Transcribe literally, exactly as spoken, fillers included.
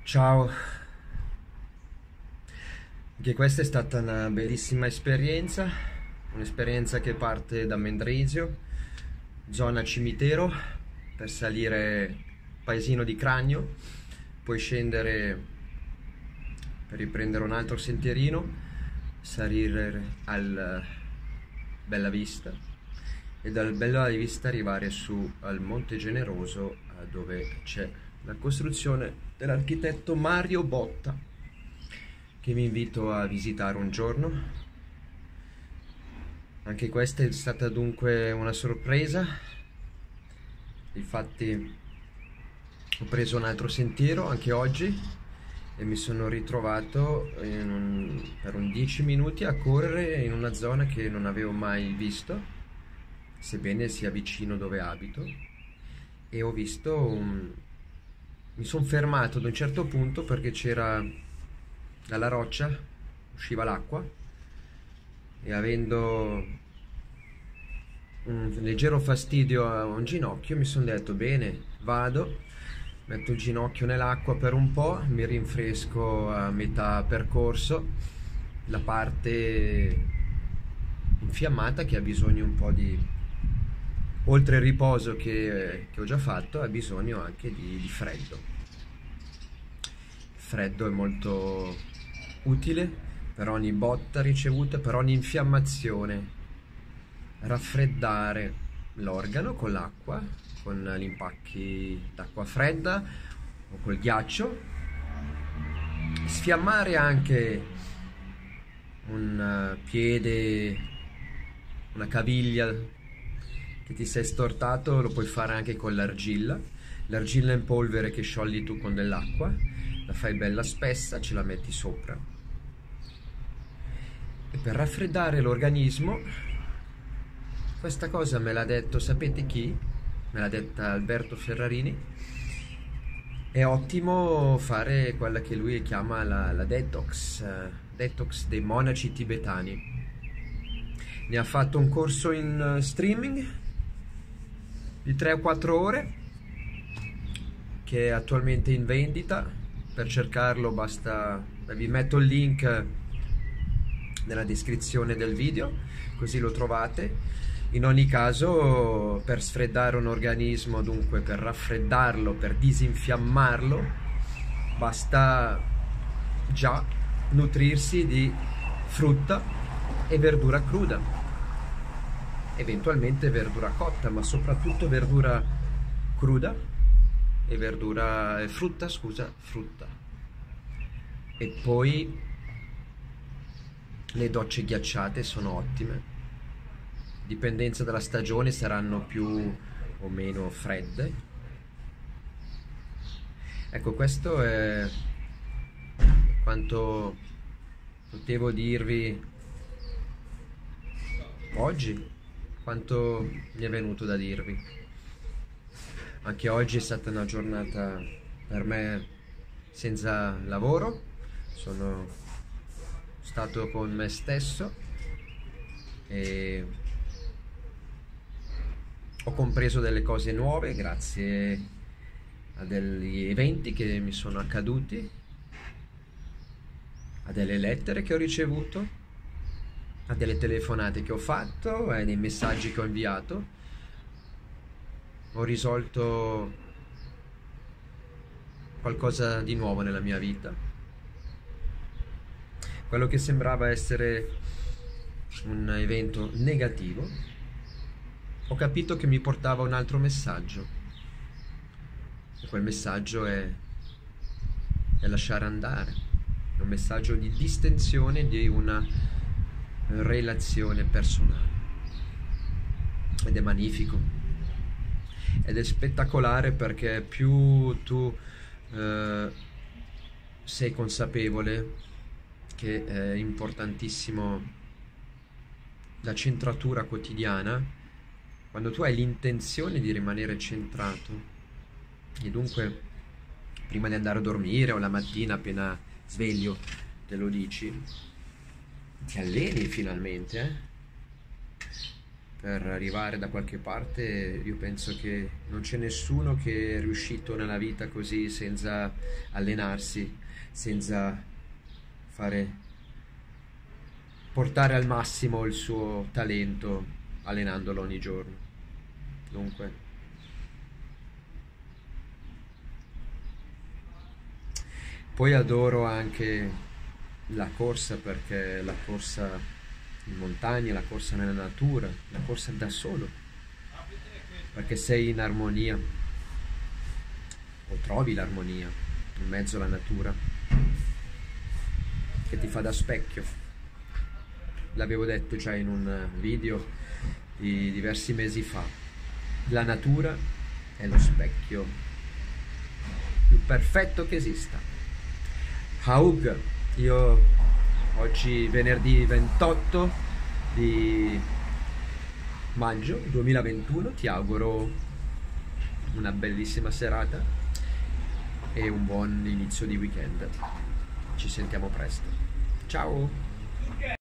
Ciao, anche questa è stata una bellissima esperienza, un'esperienza che parte da Mendrisio, zona cimitero, per salire paesino di Cragno, poi scendere per riprendere un altro sentierino, salire al Bella Vista e dal Bella Vista arrivare su al Monte Generoso, dove c'è la costruzione dell'architetto Mario Botta, che vi invito a visitare un giorno. Anche questa è stata dunque una sorpresa. Infatti ho preso un altro sentiero anche oggi e mi sono ritrovato in un, per un dieci minuti a correre in una zona che non avevo mai visto, sebbene sia vicino dove abito, e ho visto un... mi sono fermato ad un certo punto perché c'era dalla roccia usciva l'acqua e, avendo un leggero fastidio a un ginocchio, mi sono detto: bene, vado, metto il ginocchio nell'acqua per un po', mi rinfresco a metà percorso la parte infiammata, che ha bisogno un po' di, oltre il riposo che, che ho già fatto, ha bisogno anche di, di freddo. Il freddo è molto utile per ogni botta ricevuta, per ogni infiammazione. Raffreddare l'organo con l'acqua, con gli impacchi d'acqua fredda o col ghiaccio, sfiammare anche un piede, una caviglia che ti sei stortato, lo puoi fare anche con l'argilla. L'argilla in polvere che sciogli tu con dell'acqua, la fai bella spessa, ce la metti sopra. E per raffreddare l'organismo, questa cosa me l'ha detto, sapete chi? Me l'ha detta Alberto Ferrarini. È ottimo fare quella che lui chiama la, la detox, uh, detox dei monaci tibetani. Ne ha fatto un corso in streaming di tre o quattro ore, che è attualmente in vendita. Per cercarlo basta, vi metto il link nella descrizione del video, così lo trovate. In ogni caso, per sfreddare un organismo, dunque per raffreddarlo, per disinfiammarlo, basta già nutrirsi di frutta e verdura cruda, eventualmente verdura cotta, ma soprattutto verdura cruda e verdura eh, frutta, scusa, frutta. E poi le docce ghiacciate sono ottime. Dipendenza dalla stagione saranno più o meno fredde. Ecco, questo è quanto potevo dirvi oggi, quanto mi è venuto da dirvi. Anche oggi è stata una giornata per me senza lavoro, sono stato con me stesso e ho compreso delle cose nuove grazie a degli eventi che mi sono accaduti, a delle lettere che ho ricevuto, a delle telefonate che ho fatto, a dei messaggi che ho inviato. Ho risolto qualcosa di nuovo nella mia vita. Quello che sembrava essere un evento negativo, ho capito che mi portava un altro messaggio, e quel messaggio è, è lasciare andare, è un messaggio di distensione di una relazione personale, ed è magnifico, ed è spettacolare, perché più tu eh, sei consapevole che è importantissimo la centratura quotidiana. Quando tu hai l'intenzione di rimanere centrato, e dunque prima di andare a dormire o la mattina appena sveglio te lo dici, ti alleni finalmente, eh? per arrivare da qualche parte. Io penso che non c'è nessuno che è riuscito nella vita così senza allenarsi, senza fare, portare al massimo il suo talento allenandolo ogni giorno. Dunque, poi adoro anche la corsa, perché la corsa in montagna, la corsa nella natura, la corsa da solo, perché sei in armonia o trovi l'armonia in mezzo alla natura che ti fa da specchio. L'avevo detto già in un video di diversi mesi fa, la natura è lo specchio più perfetto che esista. Haug, io oggi venerdì ventotto di maggio duemilaventuno ti auguro una bellissima serata e un buon inizio di weekend. Ci sentiamo presto. Ciao!